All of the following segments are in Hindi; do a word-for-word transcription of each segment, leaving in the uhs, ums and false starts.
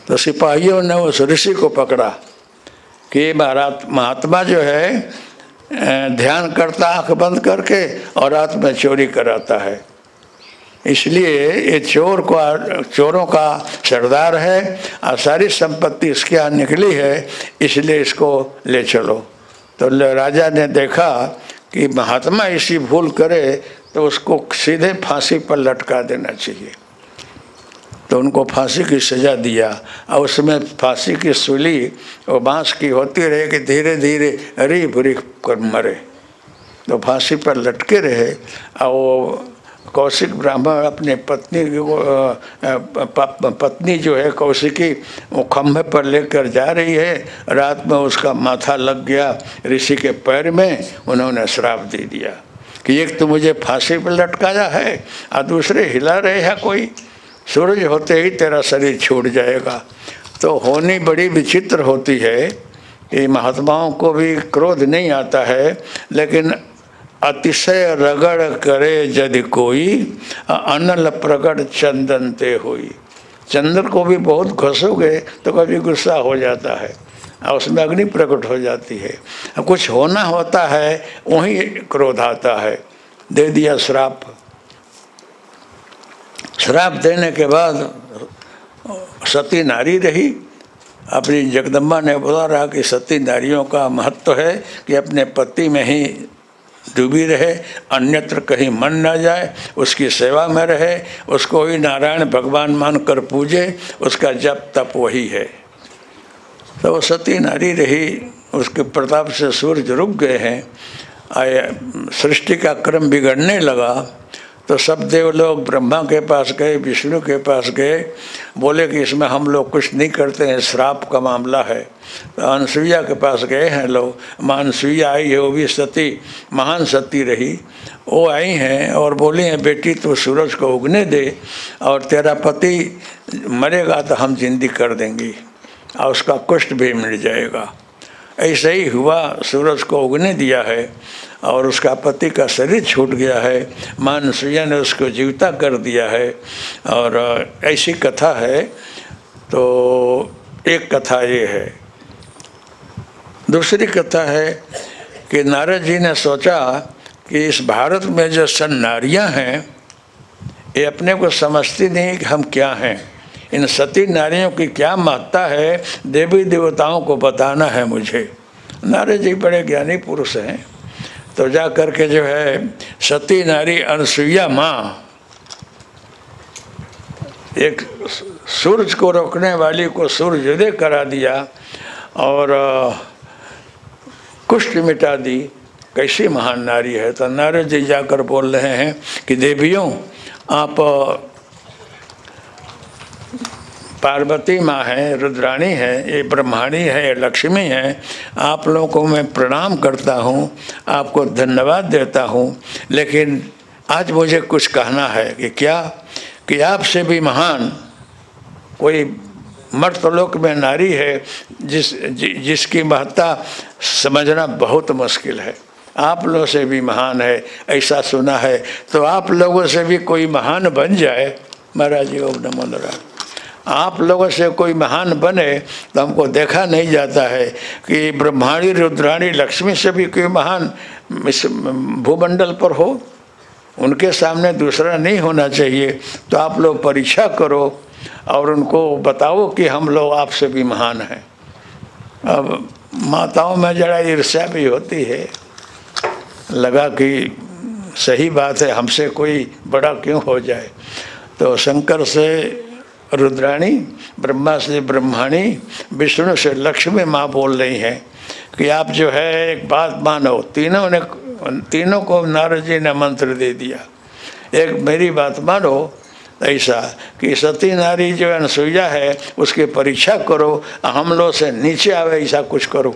तो सिपाहियों ने उस ऋषि को पकड़ा कि महात्मा जो है ध्यान करता आंख बंद करके और रात में चोरी कराता है, इसलिए ये चोर को चोरों का सरदार है और सारी संपत्ति इसके यहाँ निकली है, इसलिए इसको ले चलो। तो राजा ने देखा कि महात्मा ऐसी भूल करे तो उसको सीधे फांसी पर लटका देना चाहिए, तो उनको फांसी की सज़ा दिया। और उसमें फांसी की सूली और बांस की होती रहे कि धीरे धीरे रीफ रीफ कर मरे, तो फांसी पर लटके रहे। और वो कौशिक ब्राह्मण अपने पत्नी पत्नी जो है कौशिकी, वो खम्भे पर लेकर जा रही है, रात में उसका माथा लग गया ऋषि के पैर में। उन्होंने श्राप दे दिया कि एक तो मुझे फांसी पर लटकाया है और दूसरे हिला रहे हैं कोई, सूरज होते ही तेरा शरीर छूट जाएगा। तो होनी बड़ी विचित्र होती है कि महात्माओं को भी क्रोध नहीं आता है, लेकिन अतिशय रगड़ करे यदि कोई, अनल प्रगट चंदन ते होई। चंदन को भी बहुत घसोगे तो कभी गुस्सा हो जाता है और उसमें अग्नि प्रकट हो जाती है। कुछ होना होता है वहीं क्रोध आता है। दे दिया श्राप। श्राप देने के बाद सती नारी रही। अपनी जगदम्बा ने बोला रहा कि सती नारियों का महत्व है कि अपने पति में ही डूबी रहे, अन्यत्र कहीं मन न जाए, उसकी सेवा में रहे, उसको ही नारायण भगवान मानकर पूजे, उसका जप तप वही है। तो वो सती नारी रही, उसके प्रताप से सूरज रुक गए हैं। सृष्टि का क्रम बिगड़ने लगा तो सब देव लोग ब्रह्मा के पास गए, विष्णु के पास गए, बोले कि इसमें हम लोग कुछ नहीं करते हैं, श्राप का मामला है। तो अनसुईया के पास गए हैं लोग। मां अनसुईया आई है, वो भी सती महान सती रही, वो आई हैं और बोली हैं बेटी तू सूरज को उगने दे और तेरा पति मरेगा तो हम जिंदगी कर देंगी और उसका कुष्ठ भी मिट जाएगा। ऐसे ही हुआ, सूरज को उगने दिया है और उसका पति का शरीर छूट गया है। मां अनसुईया ने उसको जीविता कर दिया है और ऐसी कथा है। तो एक कथा ये है। दूसरी कथा है कि नारद जी ने सोचा कि इस भारत में जो सन नारियाँ हैं ये अपने को समझती नहीं कि हम क्या हैं, इन सती नारियों की क्या महत्ता है, देवी देवताओं को बताना है मुझे। नारद जी बड़े ज्ञानी पुरुष हैं। तो जा कर के जो है सती नारी अनसुईया माँ, एक सूरज को रोकने वाली को सूर्योदय करा दिया और कुष्ठ मिटा दी। कैसी महान नारी है। तो नारद जी जाकर बोल रहे हैं कि देवियों आप पार्वती माँ हैं, रुद्राणी हैं, ये ब्रह्माणी है, ये लक्ष्मी है, आप लोगों को मैं प्रणाम करता हूँ, आपको धन्यवाद देता हूँ। लेकिन आज मुझे कुछ कहना है कि क्या कि आपसे भी महान कोई मर्तलोक में नारी है जिस जि, जिसकी महत्ता समझना बहुत मुश्किल है। आप लोगों से भी महान है ऐसा सुना है, तो आप लोगों से भी कोई महान बन जाए। महाराज जी ओम नमो नारायण। आप लोगों से कोई महान बने तो हमको देखा नहीं जाता है कि ब्रह्माणी रुद्राणी लक्ष्मी से भी कोई महान इस भूमंडल पर हो, उनके सामने दूसरा नहीं होना चाहिए। तो आप लोग परीक्षा करो और उनको बताओ कि हम लोग आपसे भी महान हैं। अब माताओं में जरा ईर्ष्या भी होती है, लगा कि सही बात है, हमसे कोई बड़ा क्यों हो जाए। तो शंकर से रुद्राणी, ब्रह्मा से ब्रह्माणी, विष्णु से लक्ष्मी माँ बोल रही हैं कि आप जो है एक बात मानो। तीनों ने तीनों को नारद जी ने मंत्र दे दिया, एक मेरी बात मानो ऐसा कि सती नारी जो अनसुईया है उसकी परीक्षा करो, हम लोग से नीचे आवे ऐसा कुछ करो।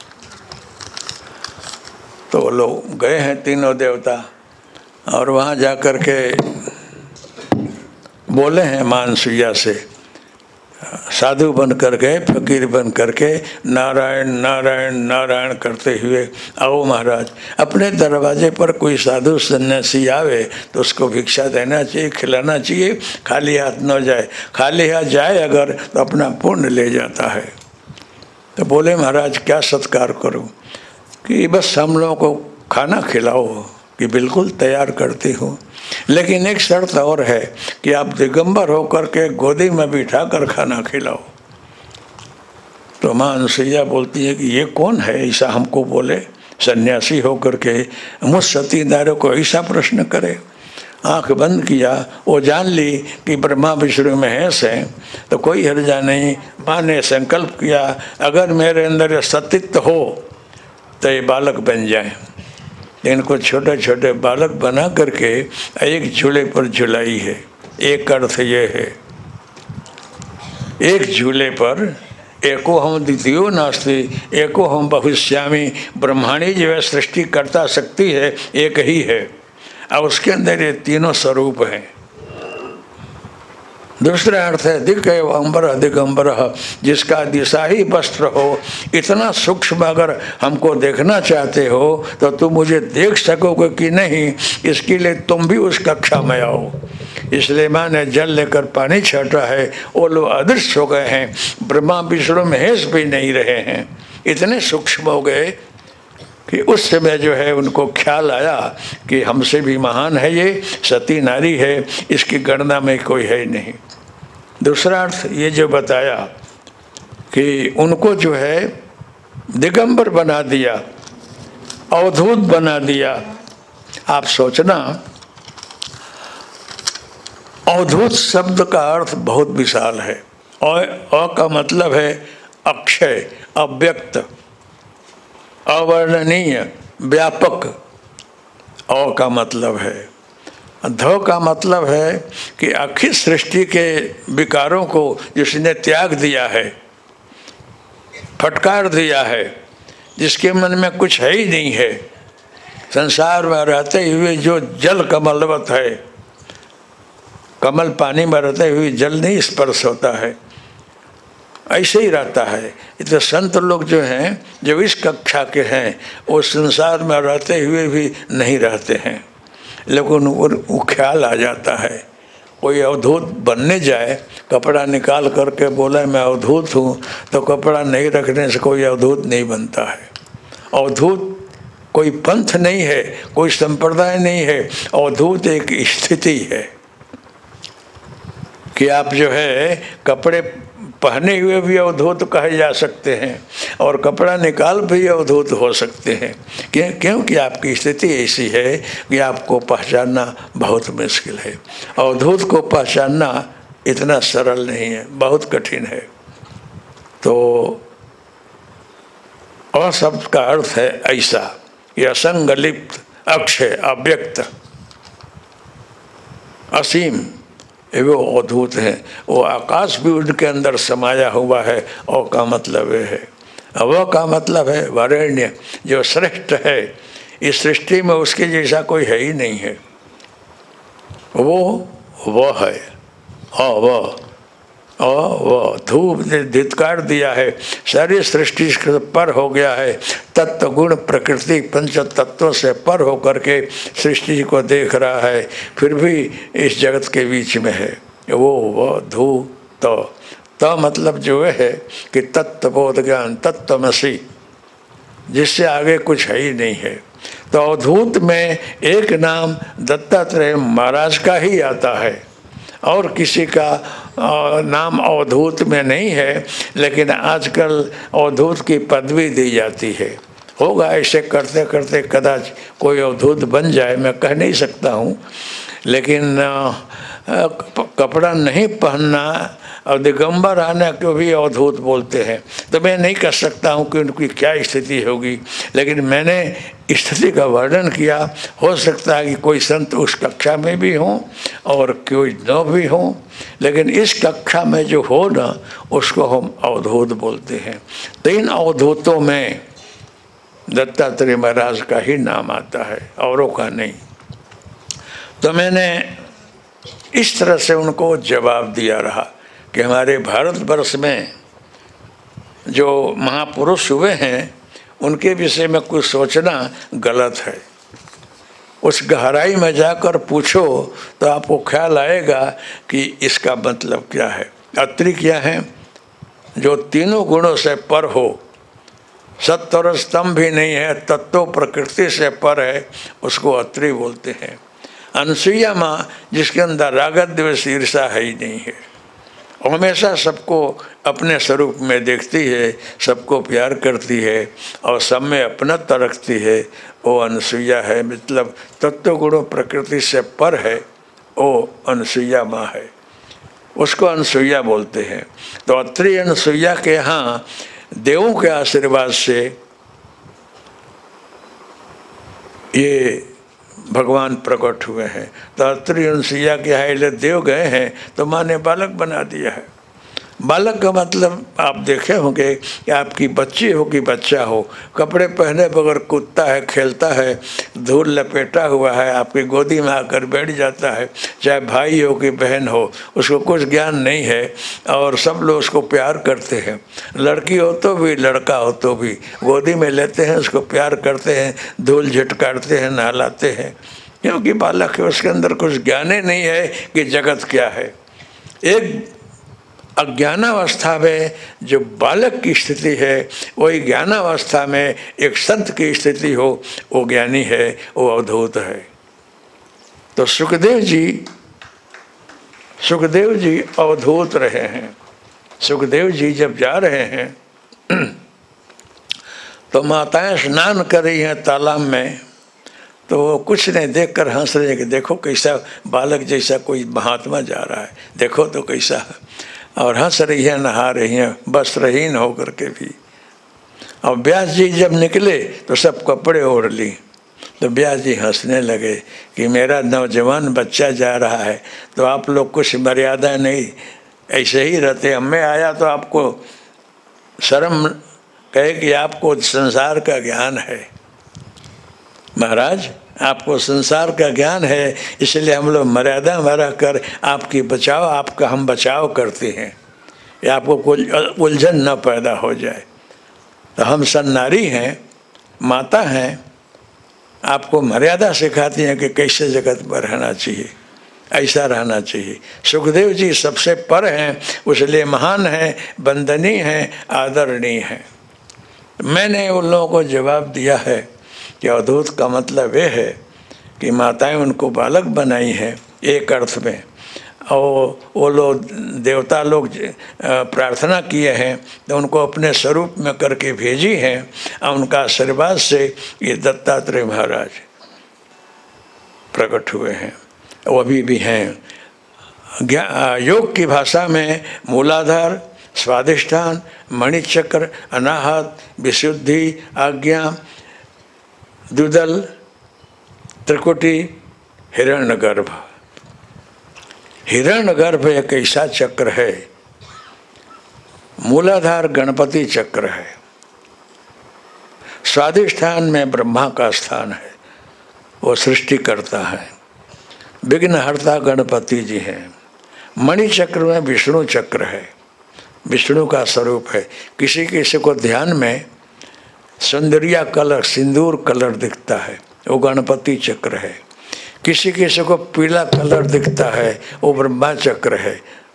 तो लोग गए हैं तीनों देवता और वहाँ जा कर के बोले हैं मां अनसुईया से साधु बन करके, फकीर बन करके नारायण नारायण नारायण करते हुए आओ महाराज। अपने दरवाजे पर कोई साधु सन्यासी आवे तो उसको भिक्षा देना चाहिए, खिलाना चाहिए, खाली हाथ न जाए। खाली हाथ जाए अगर तो अपना पुण्य ले जाता है। तो बोले महाराज क्या सत्कार करूं? कि बस हम लोगों को खाना खिलाओ। कि बिल्कुल तैयार करती हूँ, लेकिन एक शर्त और है कि आप दिगंबर होकर के गोदी में बिठा कर खाना खिलाओ। तो माँ अनुसुईया बोलती है कि ये कौन है ऐसा हमको बोले, सन्यासी होकर के मुझ सतीदारों को ऐसा प्रश्न करे। आंख बंद किया, वो जान ली कि ब्रह्मा विष्णु महेश हैं, तो कोई हर्जा नहीं। माँ ने संकल्प किया अगर मेरे अंदर सतीत्व हो तो ये बालक बन जाए। इनको छोटे छोटे बालक बना करके एक झूले पर झुलाई है। एक अर्थ ये है, एक झूले पर एको हम द्वितीयो नास्ति एको हम बहुश्यामी। ब्रह्मांडी जो है सृष्टि करता शक्ति है एक ही है, और उसके अंदर ये तीनों स्वरूप हैं। दूसरा अर्थ है दिक एव अम्बर दिगंबर, जिसका दिशा ही वस्त्र हो। इतना सूक्ष्म अगर हमको देखना चाहते हो तो तुम मुझे देख सकोगे कि नहीं, इसके लिए तुम भी उस कक्षा में आओ। इसलिए माँ ने जल लेकर पानी छाटा है, वो लोग अदृश्य हो गए हैं, ब्रह्मा विष्णु महेश भी नहीं रहे हैं, इतने सूक्ष्म हो गए कि उस समय जो है उनको ख्याल आया कि हमसे भी महान है ये, सती नारी है, इसकी गणना में कोई है नहीं। दूसरा अर्थ ये जो बताया कि उनको जो है दिगंबर बना दिया, अवधूत बना दिया। आप सोचना, अवधूत शब्द का अर्थ बहुत विशाल है। अ का मतलब है अक्षय, अव्यक्त, अवर्णनीय, व्यापक। अ का मतलब है। ध का मतलब है कि आखिर सृष्टि के विकारों को जिसने त्याग दिया है, फटकार दिया है, जिसके मन में कुछ है ही नहीं है, संसार में रहते हुए जो जल कमलवत है, कमल पानी में रहते हुए जल नहीं स्पर्श होता है, ऐसे ही रहता है। तो संत लोग जो हैं, जो इस कक्षा के हैं, वो संसार में रहते हुए भी नहीं रहते हैं, लेकिन वो ख्याल आ जाता है। कोई अवधूत बनने जाए, कपड़ा निकाल करके बोला मैं अवधूत हूँ, तो कपड़ा नहीं रखने से कोई अवधूत नहीं बनता है। अवधूत कोई पंथ नहीं है, कोई संप्रदाय नहीं है, अवधूत एक स्थिति है कि आप जो है कपड़े पहने हुए भी अवधूत कहे जा सकते हैं और कपड़ा निकाल भी अवधूत हो सकते हैं। क्यों? क्योंकि आपकी स्थिति ऐसी है कि आपको पहचानना बहुत मुश्किल है। अवधूत को पहचानना इतना सरल नहीं है, बहुत कठिन है। तो अ शब्द का अर्थ है ऐसा कि असंग, लिप्त, अक्षय, अव्यक्त, असीम, वो अवधूत है। वो आकाश भी उनके अंदर समाया हुआ है। अ का मतलब है। अव का मतलब है वरेण्य, जो श्रेष्ठ है, इस सृष्टि में उसके जैसा कोई है ही नहीं है, वो वो है। हाँ वह वह धूप ने धित्कार दिया है, सारी सृष्टि से पर हो गया है। तत्व गुण प्रकृति पंच तत्वों से पर होकर के सृष्टि को देख रहा है, फिर भी इस जगत के बीच में है। वो वह धूप तो तो मतलब जो है कि तत्व बोध ज्ञान, तत्वमसी, जिससे आगे कुछ है ही नहीं है। तो अवधूत में एक नाम दत्तात्रेय महाराज का ही आता है और किसी का नाम अवधूत में नहीं है। लेकिन आजकल अवधूत की पदवी दी जाती है। होगा ऐसे करते करते कदाच कोई अवधूत बन जाए, मैं कह नहीं सकता हूँ। लेकिन कपड़ा नहीं पहनना और दिगंबर आने को भी अवधूत बोलते हैं, तो मैं नहीं कह सकता हूँ कि उनकी क्या स्थिति होगी। लेकिन मैंने स्थिति का वर्णन किया। हो सकता है कि कोई संत उस कक्षा में भी हों और कोई न भी हों, लेकिन इस कक्षा में जो हो ना, उसको हम अवधूत बोलते हैं। तो इन अवधूतों में दत्तात्रेय महाराज का ही नाम आता है, औरों का नहीं। तो मैंने इस तरह से उनको जवाब दिया रहा। कि हमारे भारतवर्ष में जो महापुरुष हुए हैं उनके विषय में कुछ सोचना गलत है। उस गहराई में जाकर पूछो तो आपको ख्याल आएगा कि इसका मतलब क्या है। अत्रि क्या है? जो तीनों गुणों से पर हो, सत्व और स्तंभ भी नहीं है, तत्व प्रकृति से पर है, उसको अत्रि बोलते हैं। अनसुईया माँ जिसके अंदर रागत द्वेष ईर्षा है ही नहीं है, हमेशा सबको अपने स्वरूप में देखती है, सबको प्यार करती है और सब में अपनत्व रखती है, वो अनसुईया है। मतलब तत्व गुणों प्रकृति से पर है, वो अनसुईया माँ है, उसको अनसुईया बोलते हैं। तो अत्रि अनसुईया के यहाँ देवों के आशीर्वाद से ये भगवान प्रकट हुए हैं। तो अत्रि अनसुईया के यहाँ देव गए हैं तो माँ ने बालक बना दिया है। बालक का मतलब आप देखे होंगे कि आपकी बच्ची हो कि बच्चा हो, कपड़े पहने बगैर कूदता है, खेलता है, धूल लपेटा हुआ है, आपकी गोदी में आकर बैठ जाता है, चाहे भाई हो कि बहन हो, उसको कुछ ज्ञान नहीं है और सब लोग उसको प्यार करते हैं। लड़की हो तो भी, लड़का हो तो भी गोदी में लेते हैं, उसको प्यार करते हैं, धूल झटकारते हैं, नहलाते हैं, क्योंकि बालक है, उसके अंदर कुछ ज्ञान ही नहीं है कि जगत क्या है। एक अज्ञानावस्था में जो बालक की स्थिति है वही ज्ञानावस्था में एक संत की स्थिति हो, वो ज्ञानी है, वो अवधूत है। तो सुखदेव जी सुखदेव जी अवधूत रहे हैं। सुखदेव जी जब जा रहे हैं तो माताएं स्नान कर रही हैं तालाब में, तो वो कुछ नहीं देख कर हंस रहे हैं कि देखो कैसा बालक जैसा कोई महात्मा जा रहा है, देखो तो कैसा है, और हंस रही है, नहा रही हैं वस्त्रहीन होकर के भी। और व्यास जी जब निकले तो सब कपड़े ओढ़ ली, तो व्यास जी हंसने लगे कि मेरा नौजवान बच्चा जा रहा है तो आप लोग कुछ मर्यादा नहीं, ऐसे ही रहते। अब मैं आया तो आपको शर्म कहे कि आपको संसार का ज्ञान है, महाराज आपको संसार का ज्ञान है, इसलिए हम लोग मर्यादा में रह कर आपकी बचाव आपका हम बचाव करते हैं, या आपको कोई उलझन न पैदा हो जाए। तो हम सन्नारी हैं, माता हैं, आपको मर्यादा सिखाती हैं कि कैसे जगत में रहना चाहिए, ऐसा रहना चाहिए। सुखदेव जी सबसे पर हैं, इसलिए महान हैं, वंदनीय हैं, आदरणीय हैं। मैंने उन लोगों को जवाब दिया है कि अवधूत का मतलब ये है कि माताएं उनको बालक बनाई हैं एक अर्थ में, और वो लोग देवता लोग प्रार्थना किए हैं तो उनको अपने स्वरूप में करके भेजी हैं, और उनका आशीर्वाद से ये दत्तात्रेय महाराज प्रकट हुए हैं, वो अभी भी हैं। योग की भाषा में मूलाधार, स्वाधिष्ठान, मणिचक्र, अनाहत, विशुद्धि, आज्ञा, द्विदल, त्रिकुटी, हिरण्यगर्भ। हिरण्यगर्भ एक ऐसा चक्र है, मूलाधार गणपति चक्र है, स्वाधिष्ठान में ब्रह्मा का स्थान है, वो सृष्टि करता है, विघ्नहर्ता गणपति जी हैं। मणिचक्र में विष्णु चक्र है, विष्णु का स्वरूप है। किसी किसी को ध्यान में सुंदरिया कलर, सिंदूर कलर दिखता है, वो गणपति चक्र है। किसी किसी को पीला कलर दिखता है, वो ब्रह्मा चक्र है।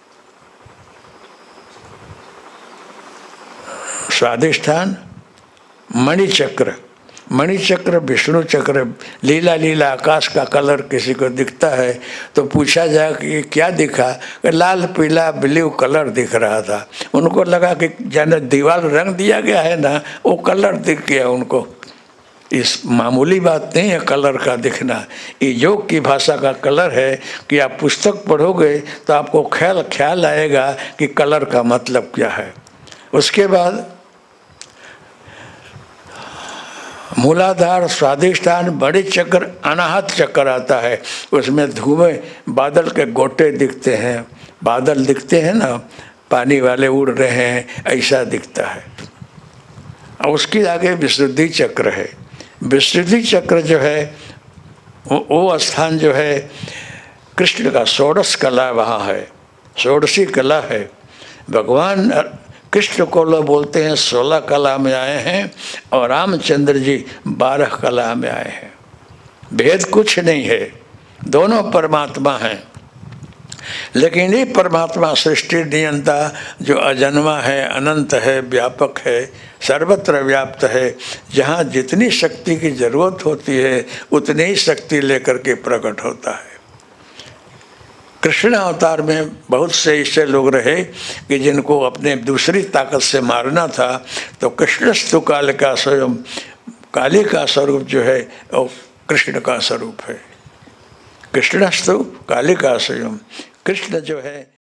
स्वाधिष्ठान, मणिचक्र, मणिचक्र विष्णु चक्र। लीला लीला आकाश का कलर किसी को दिखता है तो पूछा जाए कि क्या दिखा, लाल पीला ब्लू कलर दिख रहा था। उनको लगा कि जाने दीवार रंग दिया गया है ना, वो कलर दिख गया उनको। इस मामूली बात नहीं है कलर का दिखना, ये योग की भाषा का कलर है कि आप पुस्तक पढ़ोगे तो आपको ख्याल ख्याल आएगा कि कलर का मतलब क्या है। उसके बाद मूलाधार, स्वाधिष्ठान, बड़े चक्र, अनाहत चक्र आता है। उसमें धुएं, बादल के गोटे दिखते हैं, बादल दिखते हैं ना, पानी वाले उड़ रहे हैं, ऐसा दिखता है। और उसके आगे विशुद्धि चक्र है। विशुद्धि चक्र जो है वो स्थान जो है कृष्ण का षोडश कला वहाँ है, षोडशी कला है। भगवान कृष्ण को लोग बोलते हैं सोलह कला में आए हैं और रामचंद्र जी बारह कला में आए हैं। भेद कुछ नहीं है, दोनों परमात्मा हैं। लेकिन ये परमात्मा सृष्टि नियंता जो अजन्मा है, अनंत है, व्यापक है, सर्वत्र व्याप्त है, जहाँ जितनी शक्ति की जरूरत होती है उतनी ही शक्ति लेकर के प्रकट होता है। कृष्ण अवतार में बहुत से ऐसे लोग रहे कि जिनको अपने दूसरी ताकत से मारना था, तो कृष्णस्तु काल का स्वयं, काली का स्वरूप जो है वो कृष्ण का स्वरूप है। कृष्णस्तु काली का स्वयं, कृष्ण जो है